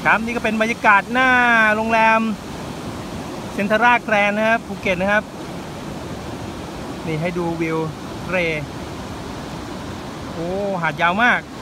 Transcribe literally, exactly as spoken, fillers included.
ครับนี่ก็เป็นบรรยากาศหน้าโรงแรมเซ็นทราแกรนด์นะครับภูเก็ตนะครับนี่ให้ดูวิวทะเลโอ้หาดยาวมาก